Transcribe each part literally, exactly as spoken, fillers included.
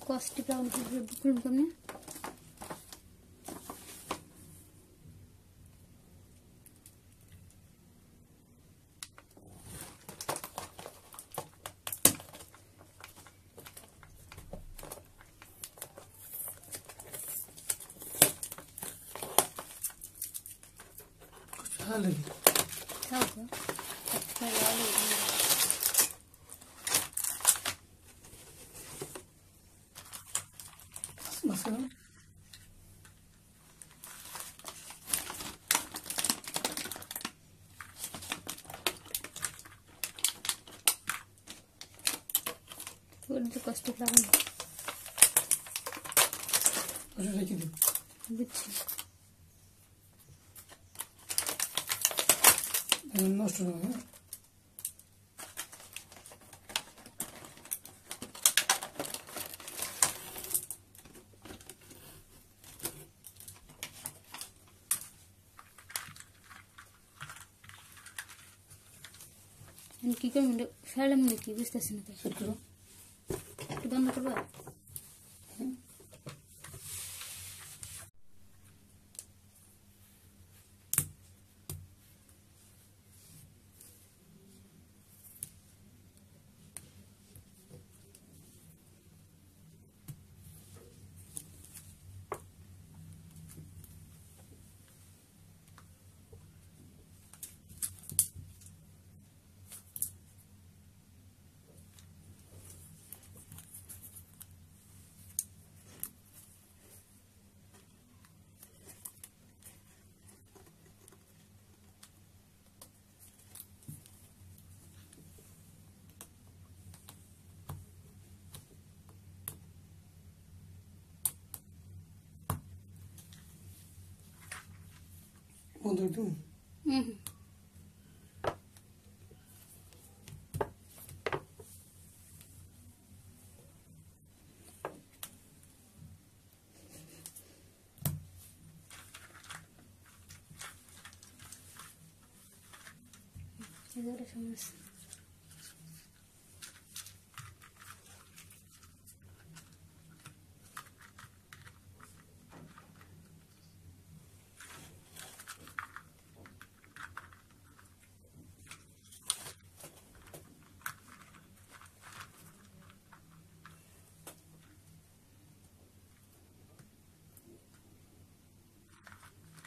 Costly brown फुल करने हाँ लगी हाँ क्या अच्छा लाल हो गया मसाला थोड़ी सी कॉस्टली ब्राउन अच्छा रखी दे बुच्ची नष्ट हो गया इनकी क्या मुझे शायद हमने की भी स्टेशन पे सेट करो तो बंद करवा बंद कर दूं हम्म इधर समझ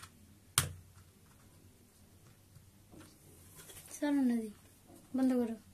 चलो नदी बंद करो।